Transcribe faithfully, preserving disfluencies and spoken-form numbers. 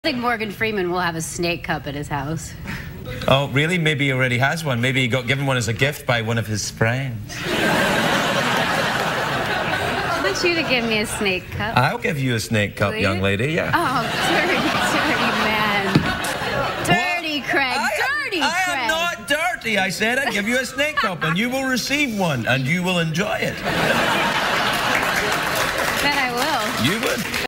I think Morgan Freeman will have a snake cup at his house. Oh, really? Maybe he already has one. Maybe he got given one as a gift by one of his friends. I want you to give me a snake cup. I'll give you a snake cup, Will young you? lady, yeah. Oh, dirty, dirty man. Dirty, What? Craig, I dirty, am, I Craig. am not dirty. I said I'd give you a snake cup, and you will receive one, and you will enjoy it. Bet I will. You would.